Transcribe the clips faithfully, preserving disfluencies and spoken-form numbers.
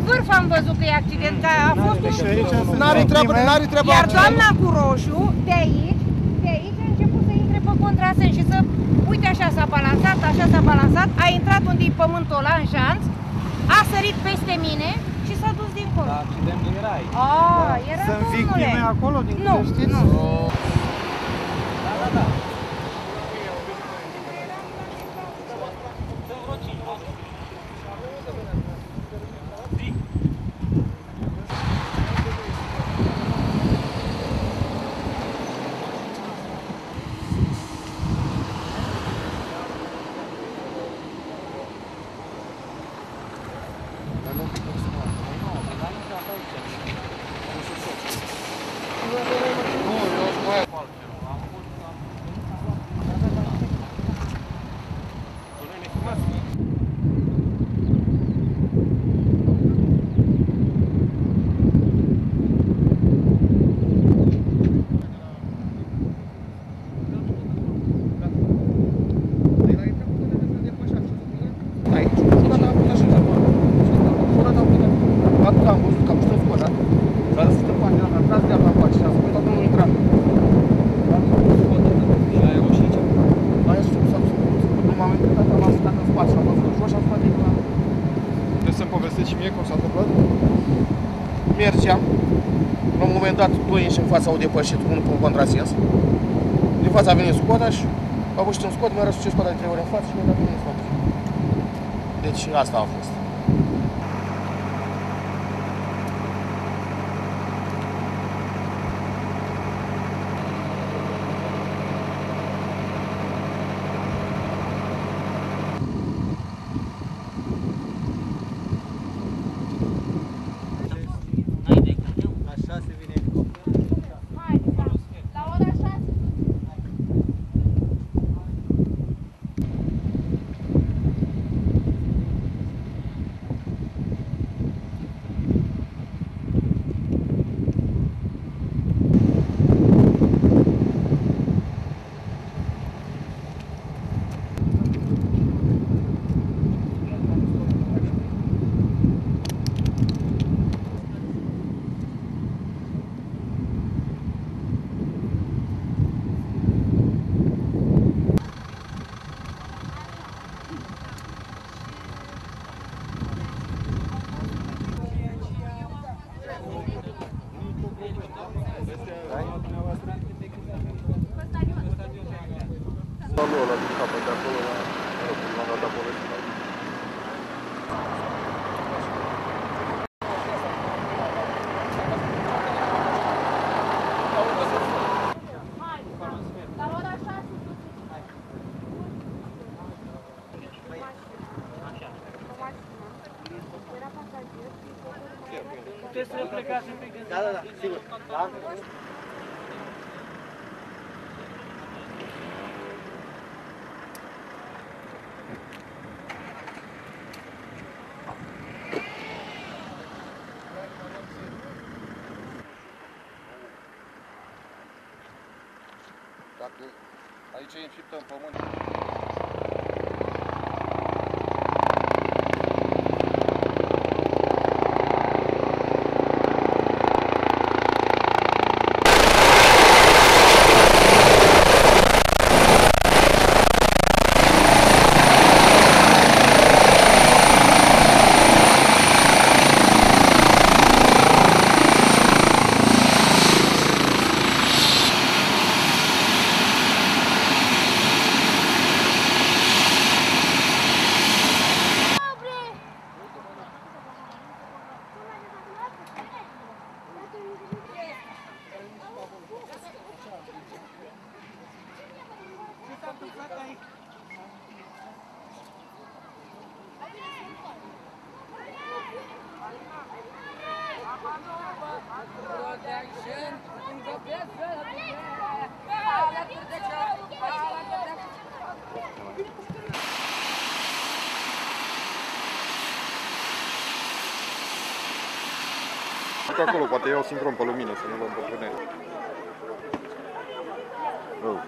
vârf am văzut că e accident, că a fost un... N-are treabă, n-are treabă. Iar doamna cu roșu, de aici, de aici a început să intre pe contrasens și să... Uite, așa s-a balansat, așa s-a balansat, a intrat unde e pământul ăla în șanț, a sărit peste mine și s-a dus dincolo. Da, accident nu era aici. Aaa, era, Sunt victime acolo, din câte știți? Nu, nu. Da, da, da. Să-mi povesteți și mie cum s-a întâmplat? Mergeam, la un moment dat, doi inși în fața au depășit, unul pe un contrasens. Din fața a venit Skoda și a pășit în Skoda, mi-a răsucit Skoda de trei ori în față și mi-a dat mine în față. Deci asta a fost. Salul ăla din capăt, de acolo la... la data povestea. Puteți să plecați un pic? Da, da, da, sigur. Da? Dacă aici e înfiptă în pământ. Acolo, poate iau sincron pe lumină, să nu luăm pe frânere. Oh.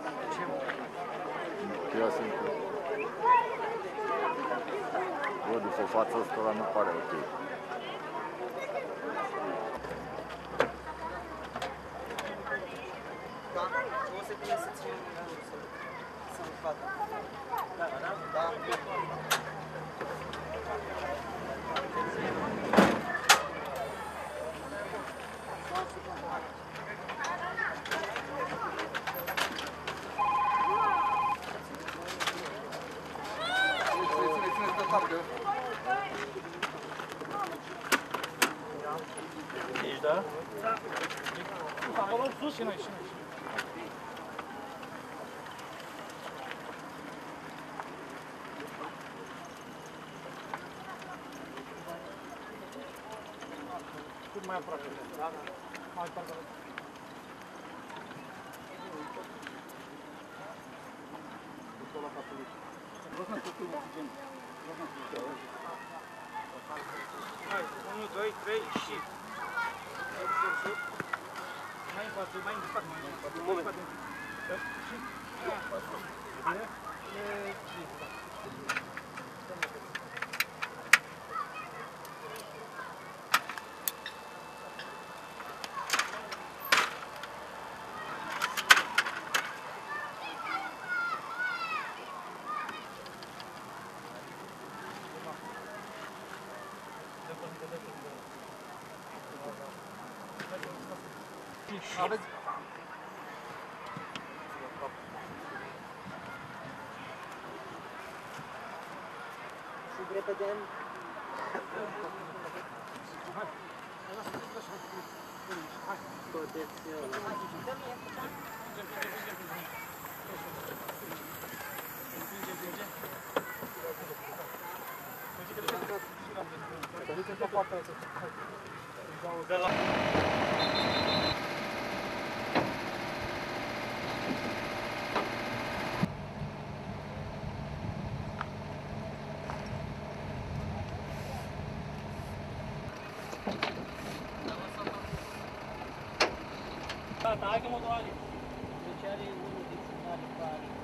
Ia sincron. Bă, după fața asta nu pare ok. trebuie să ținem în rând să să nu facă. Da, da? Da. Ești, da? Da. Acolo sus și noi, și noi. Cât mai aproape. Da, da. Mai aproape. Hai, unu, doi, trei și... Mai în față, mai în față, mai în față. Un moment. Și... Bine? Aveți? Și repede. Hai. Hai. Protecție. De la... Da, hai că mă doare. Deci are unul din semnale care...